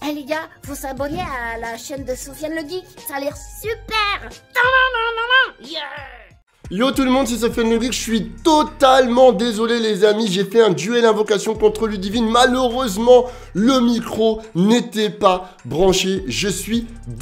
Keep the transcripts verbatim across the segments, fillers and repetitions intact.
Eh les gars, faut s'abonner à la chaîne de Sofiane le Geek, ça a l'air super. Yeah. Yo tout le monde, c'est Sofiane le Geek, je suis totalement désolé les amis, j'ai fait un duel invocation contre Ludivine, malheureusement le micro n'était pas branché, je suis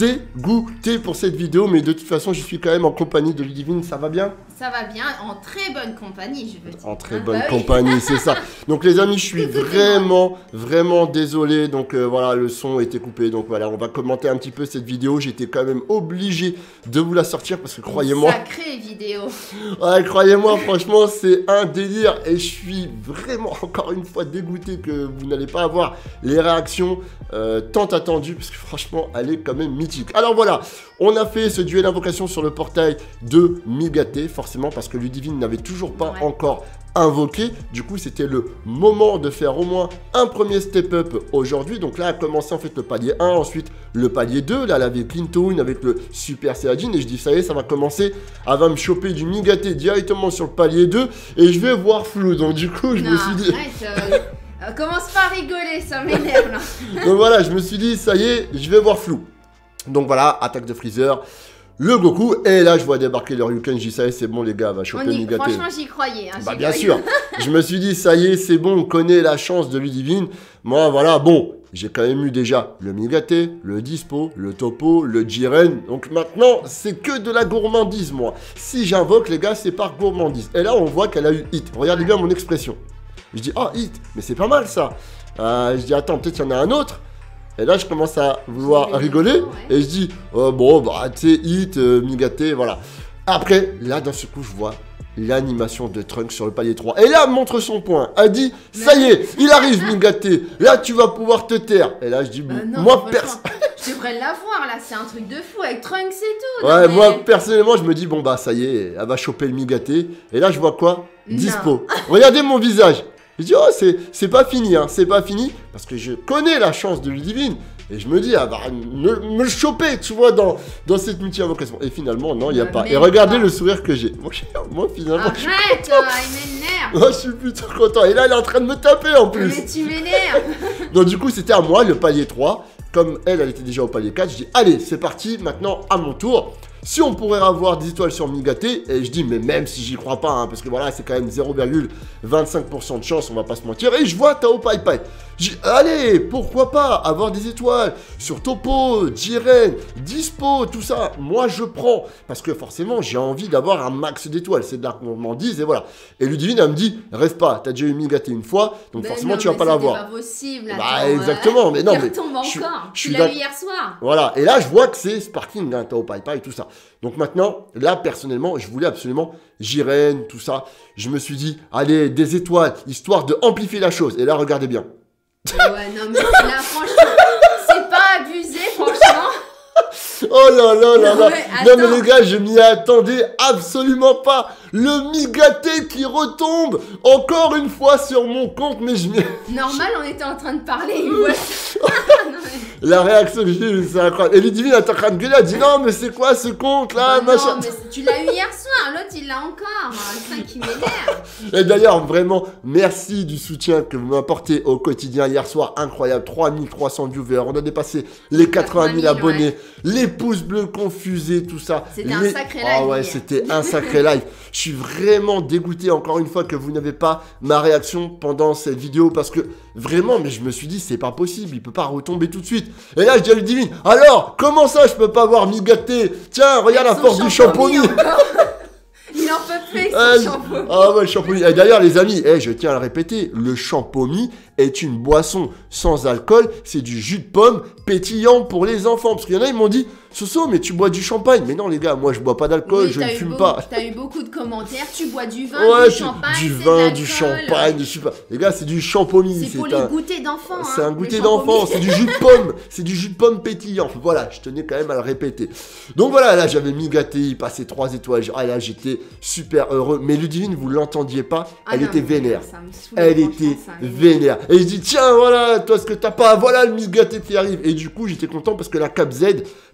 dégoûté pour cette vidéo, mais de toute façon je suis quand même en compagnie de Ludivine, ça va bien? Ça va bien, en très bonne compagnie, je veux dire. En très Ah, bonne bah oui. compagnie, c'est ça. Donc les amis, je suis vraiment, vraiment désolé. Donc euh, voilà, le son était coupé. Donc voilà, on va commenter un petit peu cette vidéo. J'étais quand même obligé de vous la sortir parce que croyez-moi... Sacrée vidéo. Ouais, croyez-moi, franchement, c'est un délire. Et je suis vraiment, encore une fois, dégoûté que vous n'allez pas avoir les réactions euh, tant attendues. Parce que franchement, elle est quand même mythique. Alors voilà, on a fait ce duel invocation sur le portail de Migaté. Forcément, parce que Ludivine n'avait toujours pas Ouais. encore invoqué. Du coup, c'était le moment de faire au moins un premier step-up aujourd'hui. Donc là, a commencé en fait le palier un, ensuite le palier deux. Là, elle avait Clinton avec le Super Saiyajin. Et je dis, ça y est, ça va commencer. Elle va me choper du Migaté directement sur le palier deux. Et je vais voir flou. Donc du coup, je non, me suis dit... arrête, euh, euh, commence pas à rigoler, ça m'énerve là. Donc voilà, je me suis dit, ça y est, je vais voir flou. Donc voilà, attaque de Freezer. Le Goku, et là je vois débarquer le Ryuken, je dis ça y est, c'est bon les gars, va choper On y... Migaté. Franchement, j'y croyais. Hein, Bah j'y bien croyais. sûr, je me suis dit ça y est, c'est bon, on connaît la chance de Ludivine. Moi voilà, bon, j'ai quand même eu déjà le Migaté, le Dispo, le Topo, le Jiren. Donc maintenant, c'est que de la gourmandise moi. Si j'invoque les gars, c'est par gourmandise. Et là on voit qu'elle a eu hit. Regardez bien mon expression. Je dis ah hit, mais c'est pas mal ça. Euh, je dis attends, peut-être qu'il y en a un autre. Et là, je commence à vouloir Oui, rigoler. ouais. Et je dis, oh, bon, bah, tu sais, hit, euh, Migaté, voilà. Après, là, d'un seul coup, je vois l'animation de Trunks sur le palier trois. Et là, elle montre son point. Elle dit, ça y est, il arrive, Migaté. Là, tu vas pouvoir te taire. Et là, je dis, Euh, non, moi, franchement, perso... je devrais la voir là, c'est un truc de fou avec Trunks et tout. ouais, non, mais- moi, personnellement, je me dis, bon, bah, ça y est, elle va choper le Migaté. Et là, je vois quoi? Non. Dispo. Regardez mon visage. Je dis, oh, c'est c'est pas fini, hein, c'est pas fini. Parce que je connais la chance de Ludivine. Et je me dis, elle va me, me le choper, tu vois, dans, dans cette multi-invocation. Et finalement, non, il n'y a Euh, pas. même Et regardez pas. le sourire que j'ai. Moi, je- moi, finalement, je suis, Arrête, euh, il m'énerve. moi, je suis plutôt content. Et là, elle est en train de me taper en plus. Mais tu m'énerves. Donc, du coup, c'était à moi, le palier trois. Comme elle, elle était déjà au palier quatre, je dis, allez, c'est parti, maintenant, à mon tour. Si on pourrait avoir des étoiles sur Migaté, et je dis, mais même si j'y crois pas, hein, parce que voilà, c'est quand même zéro virgule vingt-cinq pour cent de chance, on va pas se mentir, et je vois Tao Pai Pai. Je dis, allez, pourquoi pas avoir des étoiles sur Topo, Jiren, Dispo, tout ça. Moi, je prends, parce que forcément, j'ai envie d'avoir un max d'étoiles, c'est de la gourmandise, et voilà. Et Ludivine, elle me dit, rêve pas, t'as déjà eu Migaté une fois, donc Mais forcément, non, tu vas mais pas c'était l'avoir. pas possible. Bah, attends, exactement, mais non, il mais retombe je suis- encore. je Tu suis l'as d'ac- vu hier soir. Voilà, et là je vois que c'est Sparking, hein, Tao Pai Pai, tout ça. Donc maintenant, là personnellement, je voulais absolument Jiren, tout ça. Je me suis dit, allez, des étoiles, histoire de amplifier la chose. Et là, regardez bien. Ouais, non, mais là, franchement, c'est pas abusé, franchement. Oh là là là Non, là. mais Non mais attends. les gars, je m'y attendais absolument pas. Le Migaté qui retombe encore une fois sur mon compte, mais je m'y... Normal, on était en train de parler. il voit- Non, mais- La réaction que j'ai eue, c'est incroyable. Et Ludivine, elle est en train de gueuler, elle dit, non mais c'est quoi ce compte là, Bah machin. non, mais tu l'as eu hier soir, l'autre il l'a encore. C'est ça qui m'énerve. Et d'ailleurs, vraiment, merci du soutien que vous m'apportez au quotidien hier soir. Incroyable, trois mille trois cents viewers. On a dépassé les quatre-vingt mille abonnés. ouais. Les pouces bleus confusés, tout ça. C'était un Les- sacré Ah live ouais, hier. c'était un sacré live. Je suis vraiment dégoûté encore une fois que vous n'avez pas ma réaction pendant cette vidéo parce que vraiment, mais je me suis dit, c'est pas possible. Il peut pas retomber tout de suite. Et là, je dis à Ludivine, alors, comment ça, je peux pas avoir Migaté? Tiens, regarde la Son force du champomis champomis. encore. Il en peut plus avec Ah, son je- shampoing. ah ouais, le champomis. Et d'ailleurs, les amis, eh, je tiens à le répéter, le champomis est une boisson sans alcool. C'est du jus de pomme pétillant pour les enfants. Parce qu'il y en a, ils m'ont dit, Soso, mais tu bois du champagne. Mais non, les gars, moi, je bois pas d'alcool, Oui, je ne t'as eu fume beau- pas. T'as eu beaucoup de commentaires. Tu bois du vin, Ouais, du tu- champagne. du c'est de vin, du l'alcool. champagne, je sais pas. Les gars, c'est du champomis. C'est pour un... les goûters d'enfants. C'est hein, un les goûter champomis. d'enfant, c'est du jus de pomme, c'est du jus de pomme pétillant. Voilà, je tenais quand même à le répéter. Donc voilà, là j'avais Migaté, il passait trois étoiles. Ah là j'étais super heureux. Mais Ludivine, vous l'entendiez pas, Ah elle non, était mais vénère. ça me saoule, Elle franchement, était ça m'énerve. vénère. Et je dis tiens voilà, toi ce que t'as pas, voilà le Migaté qui arrive. Et du coup j'étais content parce que la Cap Z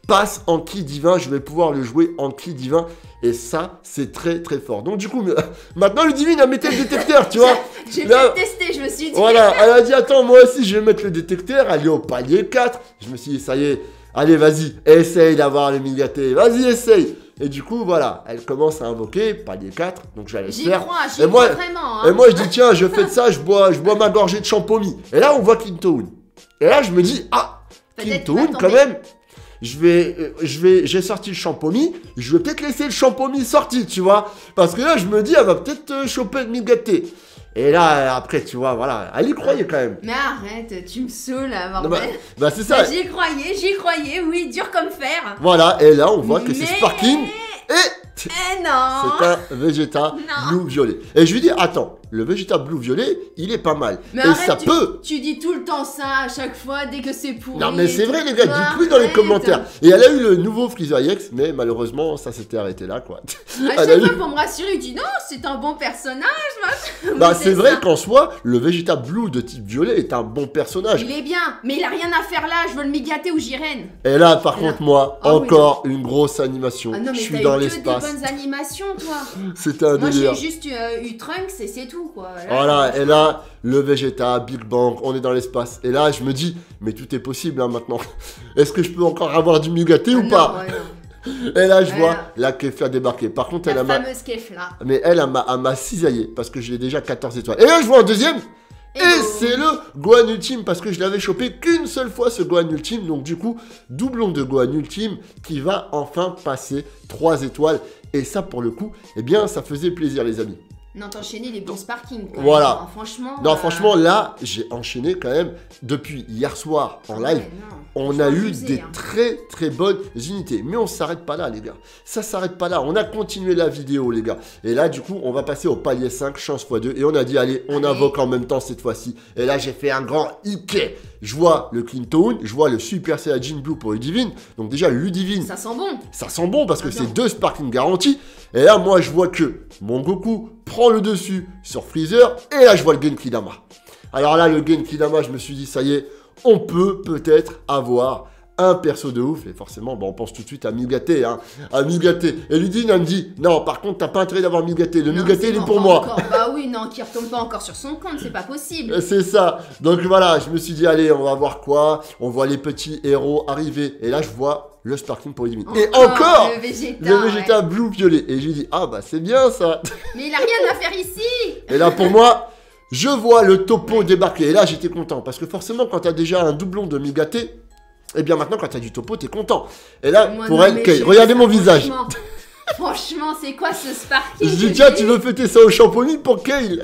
passe en ki divin. Je vais pouvoir le jouer en ki divin. Et ça, c'est très très fort. Donc du coup, maintenant Ludivine a mis le détecteur, tu vois. J'ai Là, pu tester, je me suis dit. Voilà, elle a dit, attends, moi aussi, je vais mettre le détecteur. Elle est au palier quatre. Je me suis dit, ça y est, allez, vas-y, essaye d'avoir le Migaté. Vas-y, essaye. Et du coup, voilà, elle commence à invoquer palier quatre. Donc je vais aller J'y faire. crois, j'y Et moi, crois vraiment. Hein. Et moi, je dis, tiens, je fais de ça, je bois, je bois ma gorgée de champomy. Et là, on voit Kintoun. Et là, je me dis, ah, Peut-être Kintoun, pas quand tomber. même. Je vais, euh, je vais, j'ai sorti le champomy. Je vais peut-être laisser le champomy sorti, tu vois. Parce que là, je me dis, elle va peut-être euh, choper le Migaté. Et là, après, tu vois, voilà, elle y croyait quand même. Mais arrête, tu me saoules, Non, bah, bordel. bah, c'est ça. Bah, j'y croyais, j'y croyais, oui, dur comme fer. Voilà, et là, on voit que c'est Mais- Sparking. Et Eh non. c'est un Vegeta Non. Blue Violet. Et je lui dis, attends, le Vegeta Blue Violet, il est pas mal. Mais et arrête, ça tu, peut. tu dis tout le temps ça à chaque fois dès que c'est pourri. Non mais c'est et vrai tout. les gars, dites-le dans les Arrête. commentaires. Et elle a eu le nouveau Freezer E X, mais malheureusement ça s'était arrêté là quoi. À Elle a chaque eu- fois pour me rassurer, il dit non, c'est un bon personnage. machin. Bah Mais c'est vrai ça. qu'en soi, le Vegeta Blue de type violet est un bon personnage. Il est bien, mais il a rien à faire là. Je veux le Migaté ou Jiren. Et là par Et là- contre moi, Ah oui, encore une grosse animation. Ah non, mais je suis t'as dans eu que des l'espace. bonnes animations, toi. C'était un Moi, j'ai délire. juste euh, eu Trunks et c'est tout, quoi. Là, Voilà, et là, le Vegeta, Big Bang, on est dans l'espace. Et là, je me dis, mais tout est possible hein, maintenant. Est-ce que je peux encore avoir du Migaté Ah ou non, pas? ouais, non. Et là, je Ouais, vois non. la Kefla débarquer. Par contre, elle La a ma... fameuse Kefla. Mais elle, elle m'a elle m'a cisaillé parce que je l'ai déjà quatorze étoiles. Et là, je vois un deuxième. Et Hello. c'est le Gohan Ultime parce que je l'avais chopé qu'une seule fois ce Gohan Ultime. Donc du coup, doublon de Gohan Ultime qui va enfin passer trois étoiles. Et ça pour le coup, eh bien ça faisait plaisir les amis. Non, t'enchaîner les bons sparking. quand Voilà. même, hein. Franchement. Non euh, franchement là, j'ai enchaîné quand même depuis hier soir en ouais, live. non. On a Franchement, eu abusé, des hein. très très bonnes unités. Mais on s'arrête pas là les gars. Ça s'arrête pas là. On a continué la vidéo les gars. Et là du coup on va passer au palier cinq, chance fois deux. Et on a dit allez on Allez. invoque en même temps cette fois-ci. Et là j'ai fait un grand Ike. Je vois le Clinton, je vois le Super Saiyajin Blue pour Ludivine. Donc déjà Ludivine, ça, Ça sent bon. sent bon parce que Ah c'est non. deux Sparking garantis. Et là moi je vois que mon Goku prend le dessus sur Freezer. Et là je vois le Genki Dama. Alors là le Genki Dama je me suis dit ça y est, on peut peut-être avoir un perso de ouf, et forcément, bah, on pense tout de suite à Migaté, hein, à Migaté. Et Ludine, elle me dit, non, par contre, t'as pas intérêt d'avoir Migaté, le Non, Migaté, c'est il est bon, pour pas moi. encore. Bah oui, non, qui retombe pas encore sur son compte, c'est pas possible. Et c'est ça. Donc voilà, je me suis dit, allez, on va voir quoi. On voit les petits héros arriver. Et là, je vois le Sparking pour Ludivine. Et encore, le Vegeta. le ouais. Vegeta Blue Violet. Et je lui dis, ah bah c'est bien ça. Mais il a rien à faire ici. Et là, pour moi, je vois le topo débarquer. Et là, j'étais content. Parce que forcément, quand t'as déjà un doublon de Migaté, et bien maintenant, quand t'as du topo, t'es content. Et là, Moi, pour non, elle, mais Kay, j'ai regardez vu mon ça, visage. Franchement, franchement, c'est quoi ce Sparking Je dis, que tiens, j'ai tu eu veux fêter ça au champomy pour Kale?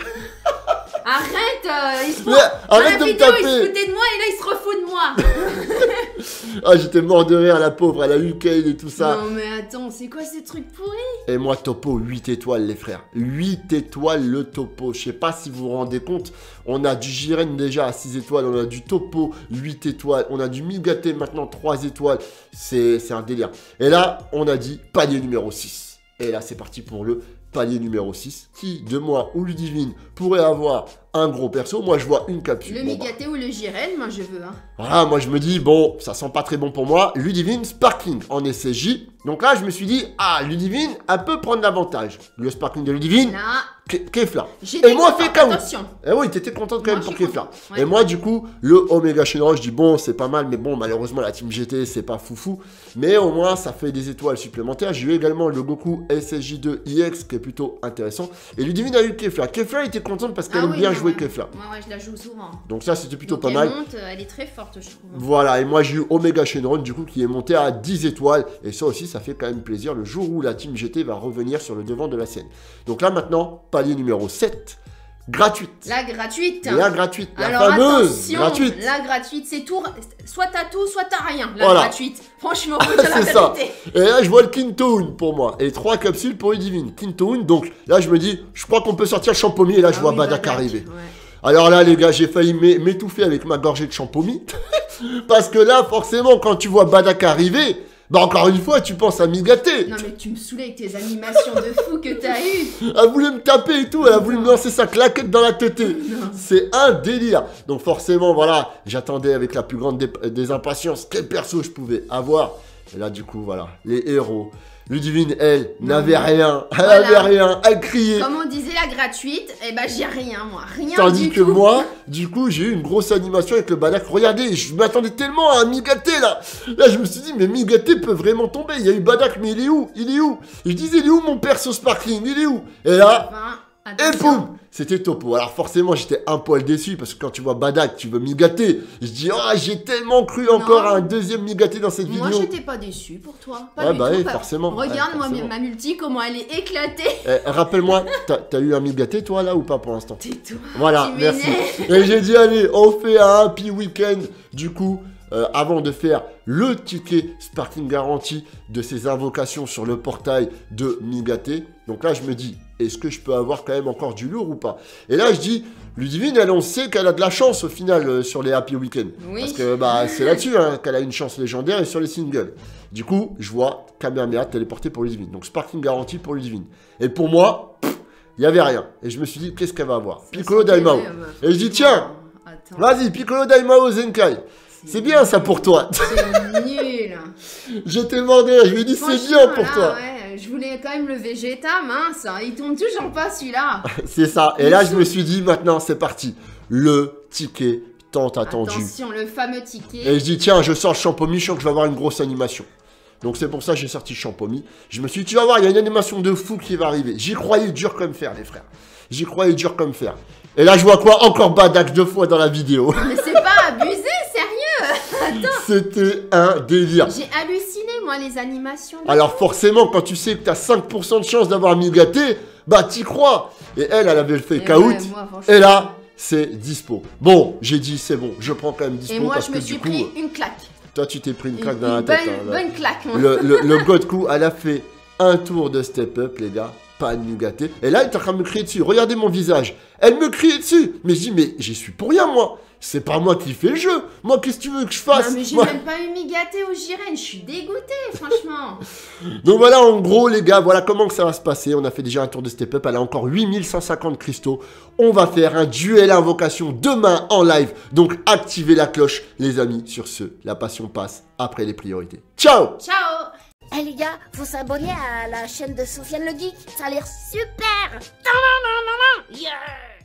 Arrête, euh, il se fout. Mais arrête Dans de la me vidéo, il se taper. foutait de moi et là, il se refout de moi. Ah, j'étais mort de rire, la pauvre, elle a eu Kale et tout ça. Non, mais attends, c'est quoi ces trucs pourris? Et moi, topo, huit étoiles, les frères. huit étoiles, le topo. Je sais pas si vous vous rendez compte. On a du Jiren déjà à six étoiles. On a du topo, huit étoiles. On a du Migaté maintenant, trois étoiles. C'est c'est un délire. Et là, on a dit palier numéro six. Et là, c'est parti pour le palier numéro six. Qui, de moi ou Ludivine, pourrait avoir un gros perso? Moi, je vois une capsule. Le Bon, bah, Migaté ou le Jiren, moi je veux. Hein. voilà, moi je me dis, bon, ça sent pas très bon pour moi. Ludivine, Sparking en S S J. Donc là, je me suis dit, ah, Ludivine, elle peut prendre l'avantage. Le Sparking de Ludivine, Là, Ke- Kefla. j'étais Et moi, contente, fais K O. attention. Eh oui, t'étais contente quand Moi, même je pour suis Kefla. contente, ouais. Et moi, du coup, le Omega Shenron, je dis, bon, c'est pas mal, mais bon, malheureusement, la Team G T, c'est pas foufou. Mais au moins, ça fait des étoiles supplémentaires. J'ai eu également le Goku S S J deux I X, qui est plutôt intéressant. Et Ludivine a eu Kefla. Kefla était contente parce qu'elle Ah aime oui, bien non, jouer ouais. Kefla. Ouais, ouais, je la joue souvent. Donc ça, c'était plutôt Donc, pas elle mal. monte, elle est très forte, je trouve. Voilà, et moi j'ai eu Omega Shenron du coup qui est monté à dix étoiles. Et ça aussi, ça fait quand même plaisir le jour où la Team G T va revenir sur le devant de la scène. Donc là maintenant, palier numéro sept, gratuite. La gratuite. La gratuite, la Alors fameuse attention, gratuite. la gratuite, c'est tout. Soit t'as tout, soit t'as rien. La Voilà. gratuite. Franchement, faut dire la C'est ça. vérité. Et là je vois le Kintoon pour moi. Et trois capsules pour Ludivine. Kintoon, donc là je me dis, je crois qu'on peut sortir le champomy. Et là je Ah vois oui, Badak Badak, arriver. ouais. Alors là les gars, j'ai failli m'é- m'étouffer avec ma gorgée de champomy. Parce que là forcément quand tu vois Badak arriver, bah encore une fois tu penses à Migaté. Non mais tu me saoulais avec tes animations de fou que t'as eu. Elle voulait me taper et tout, elle a voulu me lancer sa claquette dans la tête. Non. C'est un délire. Donc forcément, voilà, j'attendais avec la plus grande dé- des impatiences quel perso je pouvais avoir. Et là, du coup, voilà, les héros. Ludivine, elle, n'avait rien. Elle Voilà. n'avait rien. Elle criait. Comme on disait la gratuite, eh ben j'ai rien moi, rien Tandis du que tout. moi, du coup, j'ai eu une grosse animation avec le Badak. Regardez, je m'attendais tellement à un Migaté là. Là, je me suis dit, mais Migaté peut vraiment tomber. Il y a eu Badak, mais il est où? Il est où? Et je disais, il est où mon perso sparkling? Il est où? Et là, Enfin, et attention. boum, c'était Topo. Alors forcément, j'étais un poil déçu parce que quand tu vois Badak, tu veux Migaté. Je dis, oh, j'ai tellement cru encore Non. à un deuxième Migaté dans cette Moi vidéo. j'étais pas déçue pour toi. Pas Ouais, du bah tout. oui, Bah, forcément. Regarde Ouais, moi forcément. ma multi comment elle est éclatée. Eh, rappelle-moi, t'as t'as eu un Migaté toi là ou pas pour l'instant? Tais-toi. Voilà, Tu merci. m'énerves. Et j'ai dit, allez, on fait un happy week-end. Du coup, euh, avant de faire le ticket Sparkling Garantie de ces invocations sur le portail de Migaté. Donc là, je me dis, est-ce que je peux avoir quand même encore du lourd ou pas? Et là, je dis, Ludivine, elle, on sait qu'elle a de la chance au final euh, sur les happy week-end. Oui. Parce que bah, c'est là-dessus hein, qu'elle a une chance légendaire et sur les singles. Du coup, je vois Kamehameha téléporté pour Ludivine. Donc Sparkling Garantie pour Ludivine. Et pour moi, il n'y avait rien. Et je me suis dit, qu'est-ce qu'elle va avoir? Piccolo Daimao. Et je dis, tiens, Attends. vas-y, Piccolo Daimao Zenkai. C'est bien ça pour toi. C'est nul. J'étais mort de rire, je lui ai dit, c'est Franchement, bien pour là, toi. Ouais, je voulais quand même le Vegeta, mince. Il tombe toujours pas celui-là. C'est ça. Et là, je me suis dit, maintenant, c'est parti. Le ticket tant attendu. Attention, le fameux ticket. Et je dis, tiens, je sors le Champomy, je sens que je vais avoir une grosse animation. Donc c'est pour ça que j'ai sorti le Champomy. Je me suis dit, tu vas voir, il y a une animation de fou qui va arriver. J'y croyais dur comme fer, les frères. J'y croyais dur comme fer. Et là, je vois quoi? Encore Badak deux fois dans la vidéo. Mais c'est pas abusé, sérieux. C'était un délire. J'ai halluciné, moi, les animations. de- Alors forcément, quand tu sais que t'as cinq pour cent de chance d'avoir Migaté, bah t'y crois. Et elle, elle avait le fake Et out. ouais, moi, franchement. Et là, c'est dispo. Bon, j'ai dit, c'est bon, je prends quand même dispo Et moi, parce je que me suis du coup, pris une claque. toi, tu t'es pris une Une, claque dans une la bonne, tête. hein, là. bonne claque. moi. Le, le, le God coup, elle a fait un tour de step up, les gars. Pas de Migaté. Et là, elle est en train de me crier dessus. Regardez mon visage. Elle me criait dessus. Mais je dis, mais j'y suis pour rien, moi. C'est pas moi qui fais le jeu. Moi, qu'est-ce que tu veux que je fasse? Non, mais j'ai Moi- même pas eu Migaté au Jiren. Je suis dégoûtée, franchement. Donc voilà, en gros, les gars, voilà comment que ça va se passer. On a fait déjà un tour de step up. Elle a encore huit mille cent cinquante cristaux. On va faire un duel invocation demain en live. Donc, activez la cloche, les amis. Sur ce, la passion passe après les priorités. Ciao! Ciao. Eh les gars, faut s'abonner à la chaîne de Sofiane le Geek, ça a l'air super. Yeah.